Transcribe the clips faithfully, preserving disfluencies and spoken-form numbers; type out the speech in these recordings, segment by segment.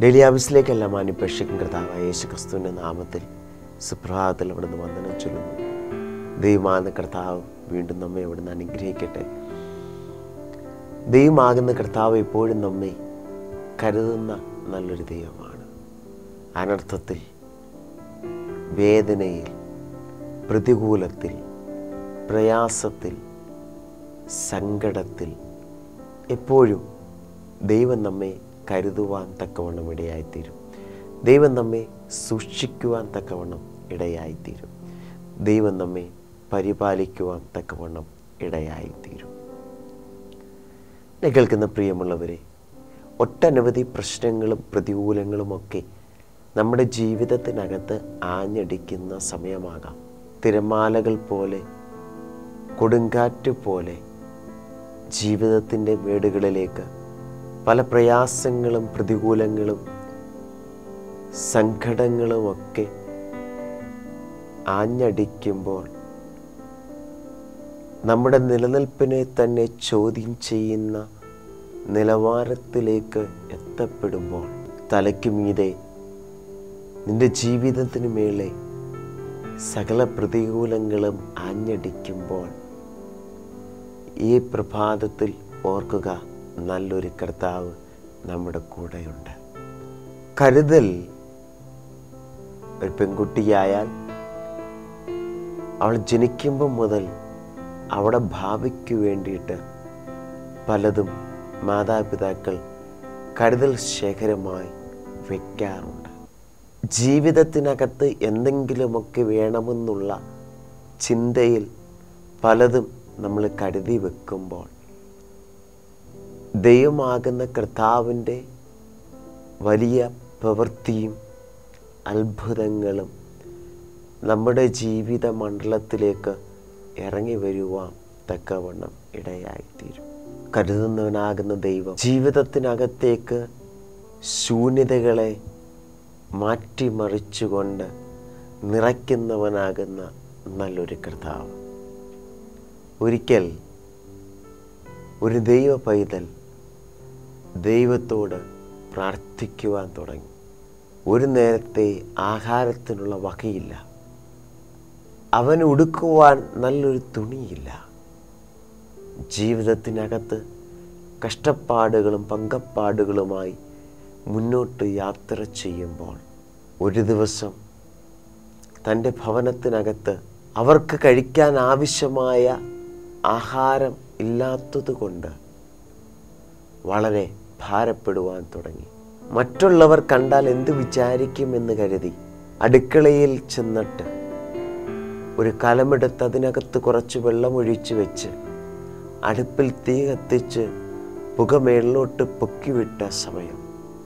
Daily ആഫീസിലേക്കല്ല മാനിപ്പേക്ഷിക്കും കർത്താവായ യേശു ക്രിസ്തുവിൻ്റെ നാമത്തിൽ സുപ്രഭാതത്തിൽ അവിടുന്ന് വന്ദനം ചൊല്ലുന്നു. ദൈവമാകുന്ന കർത്താവ് വീണ്ടും നമ്മെ അവിടുന്ന് അനുഗ്രഹിക്കട്ടെ. ദൈവമാകുന്ന കർത്താവ് എപ്പോഴും നമ്മെ കരുതുന്ന നല്ലൊരു ദൈവമാണ്. അനർത്ഥത്തിൽ, വേദനയിൽ, പ്രതികൂലത്തിൽ, പ്രയാസത്തിൽ, സങ്കടത്തിൽ എപ്പോഴും ദൈവം നമ്മെ കരുതുവാൻ തക്കവണ്ണം ഇടയായിത്തീരും. ദൈവം നമ്മെ സൂക്ഷിക്കുവാൻ തക്കവണ്ണം ഇടയായിത്തീരും. ദൈവം നമ്മെ പരിപാലിക്കുവാൻ തക്കവണ്ണം ഇടയായിത്തീരും. എന്നെ കേൾക്കുന്ന പ്രിയമുള്ളവരെ, ഒട്ടനവധി പ്രശ്നങ്ങളും പ്രതികൂലങ്ങളുമൊക്കെ നമ്മുടെ ജീവിതത്തിനകത്ത് ആഞ്ഞടിക്കുന്ന സമയമാകാം. തിരമാലകൾ പോലെ, കൊടുങ്കാറ്റ് പോലെ ജീവിതത്തിൻ്റെ മേടുകളിലേക്ക് പല പ്രയാസങ്ങളും പ്രതികൂലങ്ങളും സങ്കടങ്ങളുമൊക്കെ ആഞ്ഞടിക്കുമ്പോൾ നമ്മുടെ നിലനിൽപ്പിനെ തന്നെ ചോദ്യം ചെയ്യുന്ന നിലവാരത്തിലേക്ക് എത്തപ്പെടുമ്പോൾ, തലയ്ക്ക് മീതെ നിന്റെ ജീവിതത്തിന് മേലെ സകല പ്രതികൂലങ്ങളും ആഞ്ഞടിക്കുമ്പോൾ ഈ പ്രഭാതത്തിൽ ഓർക്കുക, നല്ലൊരു കർത്താവ് നമ്മുടെ കൂടെയുണ്ട്. കരുതൽ ഒരു പെൺകുട്ടിയായാൽ അവൾ ജനിക്കുമ്പോൾ മുതൽ അവിടെ ഭാവിക്ക് വേണ്ടിയിട്ട് പലതും മാതാപിതാക്കൾ കരുതൽ ശേഖരമായി വയ്ക്കാറുണ്ട്. ജീവിതത്തിനകത്ത് എന്തെങ്കിലുമൊക്കെ വേണമെന്നുള്ള ചിന്തയിൽ പലതും നമ്മൾ കരുതി വെക്കുമ്പോൾ, ദൈവമാകുന്ന കർത്താവിൻ്റെ വലിയ പ്രവൃത്തിയും അത്ഭുതങ്ങളും നമ്മുടെ ജീവിത മണ്ഡലത്തിലേക്ക് ഇറങ്ങി വരുവാൻ തക്കവണ്ണം ഇടയായിത്തീരും. കരുതുന്നവനാകുന്ന ദൈവം ജീവിതത്തിനകത്തേക്ക് ശൂന്യതകളെ മാറ്റിമറിച്ചുകൊണ്ട് നിറയ്ക്കുന്നവനാകുന്ന നല്ലൊരു കർത്താവ്. ഒരിക്കൽ ഒരു ദൈവ പൈതൽ ദൈവത്തോട് പ്രാർത്ഥിക്കുവാൻ തുടങ്ങി. ഒരു നേരത്തെ ആഹാരത്തിനുള്ള വകയില്ല, അവന് ഉടുക്കുവാൻ നല്ലൊരു തുണിയില്ല. ജീവിതത്തിനകത്ത് കഷ്ടപ്പാടുകളും പങ്കപ്പാടുകളുമായി മുന്നോട്ട് യാത്ര ചെയ്യുമ്പോൾ ഒരു ദിവസം തൻ്റെ ഭവനത്തിനകത്ത് അവർക്ക് കഴിക്കാൻ ആവശ്യമായ ആഹാരം ഇല്ലാത്തതുകൊണ്ട് വളരെ ഭാരപ്പെടുവാൻ തുടങ്ങി. മറ്റുള്ളവർ കണ്ടാൽ എന്ത് വിചാരിക്കുമെന്ന് കരുതി അടുക്കളയിൽ ചെന്നിട്ട് ഒരു കലമെടുത്ത് അതിനകത്ത് കുറച്ച് വെള്ളമൊഴിച്ച് വെച്ച് അടുപ്പിൽ തീ കത്തിച്ച് പുക മേളിലോട്ട് പൊക്കിവിട്ട സമയം,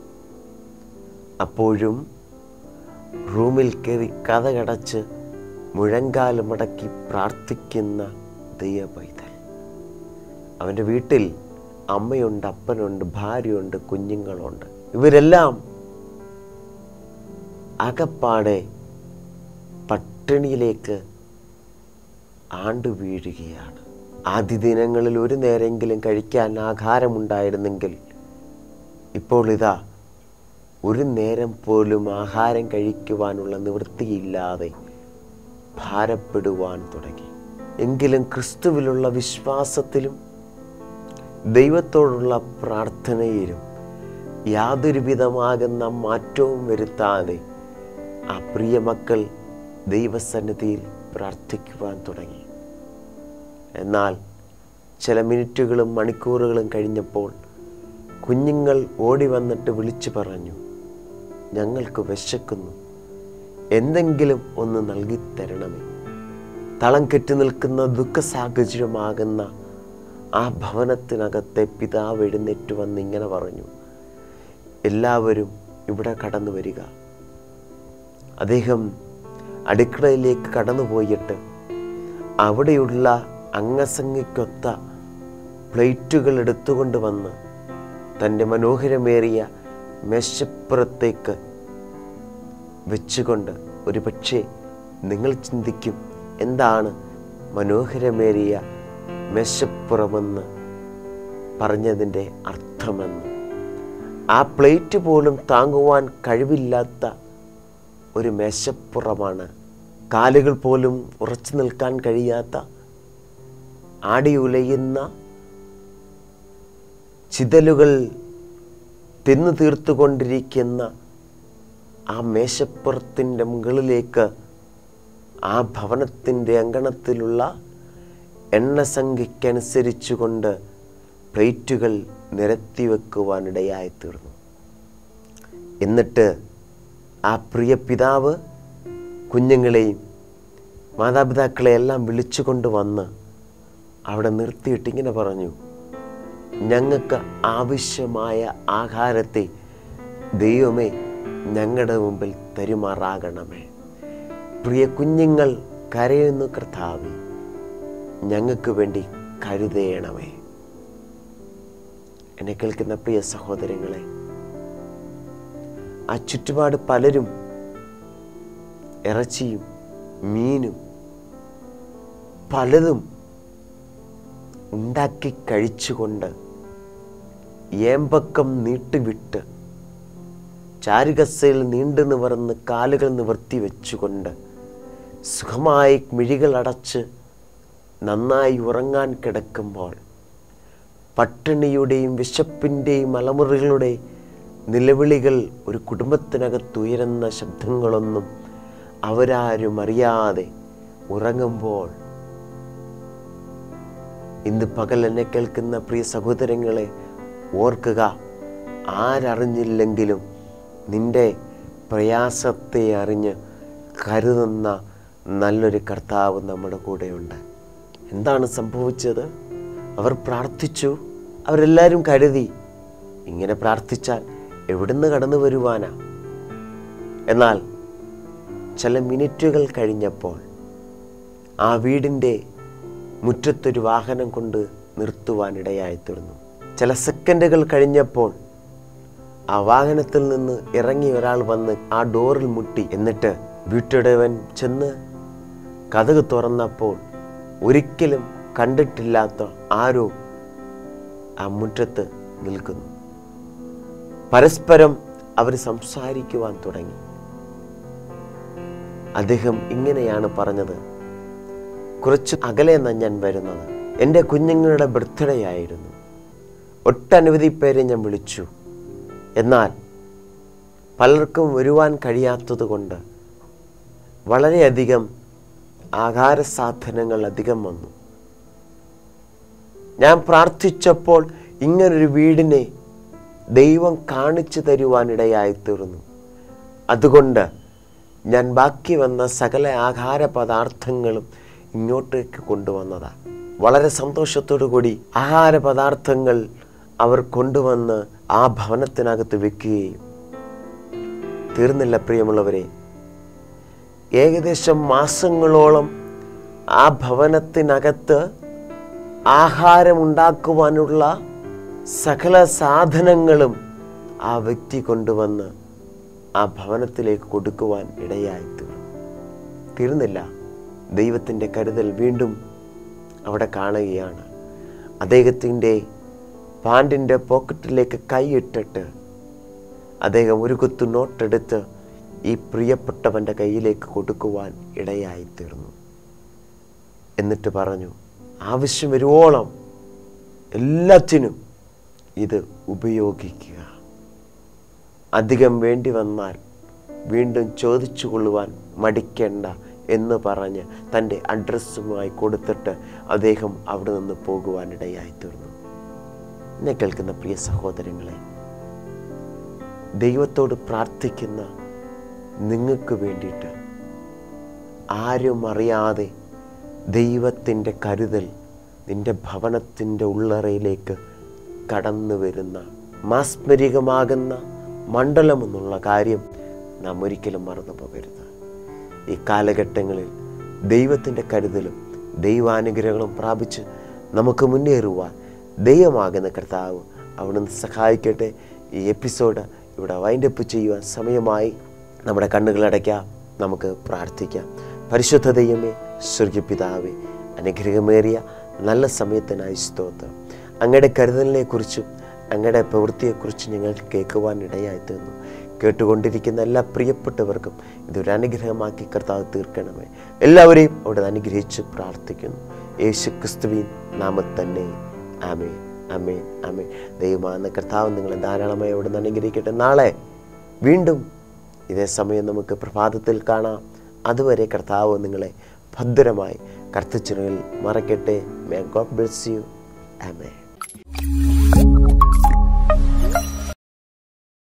അപ്പോഴും റൂമിൽ കയറി കതകടച്ച് മുഴങ്കാല് മടക്കി പ്രാർത്ഥിക്കുന്ന ദൈവ പൈതൽ. അവൻ്റെ വീട്ടിൽ അമ്മയുണ്ട്, അപ്പനുണ്ട്, ഭാര്യയുണ്ട്, കുഞ്ഞുങ്ങളുണ്ട്. ഇവരെല്ലാം അകപ്പാടെ പട്ടിണിയിലേക്ക് ആണ്ടു വീഴുകയാണ്. ആദ്യ ദിനങ്ങളിൽ ഒരു നേരെങ്കിലും കഴിക്കാൻ ആഹാരമുണ്ടായിരുന്നെങ്കിൽ ഇപ്പോൾ ഇതാ ഒരു നേരം പോലും ആഹാരം കഴിക്കുവാനുള്ള നിവൃത്തിയില്ലാതെ ഭാരപ്പെടുവാൻ തുടങ്ങി. എങ്കിലും ക്രിസ്തുവിലുള്ള വിശ്വാസത്തിലും ദൈവത്തോടുള്ള പ്രാർത്ഥനയിലും യാതൊരു വിധമാകുന്ന മാറ്റവും വരുത്താതെ ആ പ്രിയ മക്കൾ ദൈവസന്നിധിയിൽ പ്രാർത്ഥിക്കുവാൻ തുടങ്ങി. എന്നാൽ ചില മിനിറ്റുകളും മണിക്കൂറുകളും കഴിഞ്ഞപ്പോൾ കുഞ്ഞുങ്ങൾ ഓടി വന്നിട്ട് വിളിച്ചു പറഞ്ഞു, ഞങ്ങൾക്ക് വിശക്കുന്നു, എന്തെങ്കിലും ഒന്ന് നൽകിത്തരണമേ. തളം കെട്ടി നിൽക്കുന്ന ദുഃഖ സാഹചര്യമാകുന്ന ആ ഭവനത്തിനകത്തെ പിതാവ് എഴുന്നേറ്റ് വന്ന് ഇങ്ങനെ പറഞ്ഞു, എല്ലാവരും ഇവിടെ കടന്നു വരിക. അദ്ദേഹം അടുക്കളയിലേക്ക് കടന്നുപോയിട്ട് അവിടെയുള്ള അംഗസംഖ്യക്കൊത്ത പ്ലേറ്റുകൾ എടുത്തുകൊണ്ട് വന്ന് തൻ്റെ മനോഹരമേറിയ മേശപ്പുറത്തേക്ക് വെച്ചുകൊണ്ട്, ഒരു പക്ഷേ നിങ്ങൾ ചിന്തിക്കും, എന്താണ് മനോഹരമേറിയ മേശപ്പുറമെന്ന് പറഞ്ഞതിൻ്റെ അർത്ഥമെന്ന്. ആ പ്ലേറ്റ് പോലും താങ്ങുവാൻ കഴിവില്ലാത്ത ഒരു മേശപ്പുറമാണ്. കാലുകൾ പോലും ഉറച്ചു നിൽക്കാൻ കഴിയാത്ത, ആടി ഉലയുന്ന ചിതലുകൾ തിന്നു തീർത്തുകൊണ്ടിരിക്കുന്ന ആ മേശപ്പുറത്തിൻ്റെ മുകളിലേക്ക് ആ ഭവനത്തിൻ്റെ അങ്കണത്തിലുള്ള എണ്ണസംഖ്യക്കനുസരിച്ചു കൊണ്ട് പ്ലേറ്റുകൾ നിരത്തി വെക്കുവാനിടയായി തീർന്നു. എന്നിട്ട് ആ പ്രിയ പിതാവ് കുഞ്ഞുങ്ങളെയും മാതാപിതാക്കളെയെല്ലാം വിളിച്ചു കൊണ്ട് വന്ന് അവിടെ നിർത്തിയിട്ട് ഇങ്ങനെ പറഞ്ഞു, ഞങ്ങൾക്ക് ആവശ്യമായ ആഹാരത്തെ ദൈവമേ ഞങ്ങളുടെ മുമ്പിൽ തരുമാറാകണമേ. പ്രിയ കുഞ്ഞുങ്ങൾ കരയുന്നു, കർത്താവേ ഞങ്ങൾക്ക് വേണ്ടി കരുതേണമേ. എന്നെ കേൾക്കുന്ന പ്രിയ സഹോദരങ്ങളെ, ആ ചുറ്റുപാട് പലരും ഇറച്ചിയും മീനും പലതും ഉണ്ടാക്കി കഴിച്ചുകൊണ്ട് ഏമ്പക്കം നീട്ടിവിട്ട് ചാരുകസയിൽ നീണ്ടു നിവർന്ന് കാലുകൾ നിവർത്തി വെച്ചുകൊണ്ട് സുഖമായി മിഴികൾ അടച്ച് നന്നായി ഉറങ്ങാൻ കിടക്കുമ്പോൾ പട്ടിണിയുടെയും വിശപ്പിൻ്റെയും അലമുറകളുടെ നിലവിളികൾ ഒരു കുടുംബത്തിനകത്തുയരുന്ന ശബ്ദങ്ങളൊന്നും അവരാരും അറിയാതെ ഉറങ്ങുമ്പോൾ, ഇന്ന് പകൽ എന്നെ കേൾക്കുന്ന പ്രിയ സഹോദരങ്ങളെ ഓർക്കുക, ആരറിഞ്ഞില്ലെങ്കിലും നിന്റെ പ്രയാസത്തെ അറിഞ്ഞ് കരുതുന്ന നല്ലൊരു കർത്താവ് നമ്മുടെ കൂടെയുണ്ട്. എന്താണ് സംഭവിച്ചത്? അവർ പ്രാർത്ഥിച്ചു, അവരെല്ലാവരും കരുതി ഇങ്ങനെ പ്രാർത്ഥിച്ചാൽ എവിടുന്ന് കടന്നു വരുവാനാ. എന്നാൽ ചില മിനിറ്റുകൾ കഴിഞ്ഞപ്പോൾ ആ വീടിൻ്റെ മുറ്റത്തൊരു വാഹനം കൊണ്ട് നിർത്തുവാനിടയായി തീർന്നു. ചില സെക്കൻഡുകൾ കഴിഞ്ഞപ്പോൾ ആ വാഹനത്തിൽ നിന്ന് ഇറങ്ങി ഒരാൾ വന്ന് ആ ഡോറിൽ മുട്ടി. എന്നിട്ട് വീട്ടുടയവൻ ചെന്ന് കതക് തുറന്നപ്പോൾ ഒരിക്കലും കണ്ടിട്ടില്ലാത്ത ആരോ ആ മുറ്റത്ത് നിൽക്കുന്നു. പരസ്പരം അവർ സംസാരിക്കുവാൻ തുടങ്ങി. അദ്ദേഹം ഇങ്ങനെയാണ് പറഞ്ഞത്, കുറച്ച് അകലെ നിന്നാണ് ഞാൻ വരുന്നത്. എൻ്റെ കുഞ്ഞുങ്ങളുടെ ബർത്ത്ഡേ ആയിരുന്നു. ഒട്ടനവധി പേരെ ഞാൻ വിളിച്ചു. എന്നാൽ പലർക്കും വരുവാൻ കഴിയാത്തത് കൊണ്ട് വളരെയധികം ആഹാര സാധനങ്ങൾ അധികം വന്നു. ഞാൻ പ്രാർത്ഥിച്ചപ്പോൾ ഇങ്ങനൊരു വീടിനെ ദൈവം കാണിച്ചു തരുവാനിടയായി തീർന്നു. അതുകൊണ്ട് ഞാൻ ബാക്കി വന്ന സകല ആഹാര പദാർത്ഥങ്ങളും ഇങ്ങോട്ടേക്ക് കൊണ്ടുവന്നതാണ്. വളരെ സന്തോഷത്തോടു കൂടി ആഹാര പദാർത്ഥങ്ങൾ അവർ കൊണ്ടുവന്ന് ആ ഭവനത്തിനകത്ത് വെക്കുകയും തീർന്നില്ല. പ്രിയമുള്ളവരെ, ഏകദേശം മാസങ്ങളോളം ആ ഭവനത്തിനകത്ത് ആഹാരമുണ്ടാക്കുവാനുള്ള സകല സാധനങ്ങളും ആ വ്യക്തി കൊണ്ടുവന്ന് ആ ഭവനത്തിലേക്ക് കൊടുക്കുവാൻ ഇടയായി തീർന്നു. തീർന്നില്ല. ദൈവത്തിൻ്റെ കരുതൽ വീണ്ടും അവിടെ കാണുകയാണ്. അദ്ദേഹത്തിൻ്റെ പാൻറ്റിൻ്റെ പോക്കറ്റിലേക്ക് കൈയിട്ടിട്ട് അദ്ദേഹം ഒരു കുത്തു നോട്ടെടുത്ത് ഈ പ്രിയപ്പെട്ടവൻ്റെ കയ്യിലേക്ക് കൊടുക്കുവാൻ ഇടയായി തീർന്നു. എന്നിട്ട് പറഞ്ഞു, ആവശ്യം വരുവോളം എല്ലാത്തിനും ഇത് ഉപയോഗിക്കുക. അധികം വേണ്ടി വന്നാൽ വീണ്ടും ചോദിച്ചു കൊള്ളുവാൻ മടിക്കേണ്ട എന്ന് പറഞ്ഞ് തൻ്റെ അഡ്രസ്സുമായി കൊടുത്തിട്ട് അദ്ദേഹം അവിടെ നിന്ന് പോകുവാനിടയായി തീർന്നു. എന്നെ കേൾക്കുന്ന പ്രിയ സഹോദരങ്ങളെ, ദൈവത്തോട് പ്രാർത്ഥിക്കുന്ന നിങ്ങൾക്ക് വേണ്ടിയിട്ട് ആരും അറിയാതെ ദൈവത്തിൻ്റെ കരുതൽ നിൻ്റെ ഭവനത്തിൻ്റെ ഉള്ളറയിലേക്ക് കടന്നു വരുന്ന മാസ്മരികമാകുന്ന മണ്ഡലമെന്നുള്ള കാര്യം നാം ഒരിക്കലും മറന്നു പോകരുത്. ഈ കാലഘട്ടങ്ങളിൽ ദൈവത്തിൻ്റെ കരുതലും ദൈവാനുഗ്രഹങ്ങളും പ്രാപിച്ച് നമുക്ക് മുന്നേറുവാൻ ദൈവമാകുന്ന കർത്താവ് അവിടുന്ന് സഹായിക്കട്ടെ. ഈ എപ്പിസോഡ് ഇവിടെ വൈൻഡപ്പ് ചെയ്യുവാൻ സമയമായി. നമ്മുടെ കണ്ണുകളടയ്ക്കാം, നമുക്ക് പ്രാർത്ഥിക്കാം. പരിശുദ്ധ ദൈവമേ, സ്വർഗ്ഗപിതാവേ, അനുഗ്രഹമേറിയ നല്ല സമയത്തിനായി സ്തോത്രം. അങ്ങയുടെ കരുതലിനെക്കുറിച്ചും അങ്ങയുടെ പ്രവൃത്തിയെക്കുറിച്ച് ഞങ്ങൾക്ക് കേൾക്കുവാൻ ഇടയായി തീർന്നു. കേട്ടുകൊണ്ടിരിക്കുന്ന എല്ലാ പ്രിയപ്പെട്ടവർക്കും ഇതൊരു അനുഗ്രഹമാക്കി കർത്താവ് തീർക്കണമേ. എല്ലാവരെയും അവിടെ അനുഗ്രഹിച്ച് പ്രാർത്ഥിക്കുന്നു. യേശു ക്രിസ്തുവിൻ നാമത്തിൽ തന്നെ. ആമേൻ, ആമേൻ, ആമേൻ. ദൈവമായ കർത്താവ് നിങ്ങളെ ധാരാളമായി അവിടെ നിന്ന് അനുഗ്രഹിക്കട്ടെ. നാളെ വീണ്ടും ഇതേ സമയം നമുക്ക് പ്രഭാതത്തിൽ കാണാം. അതുവരെ കർത്താവ് നിങ്ങളെ ഭദ്രമായി കർത്തച്ചിറയിൽ മറക്കട്ടെ. May God bless you. Amen.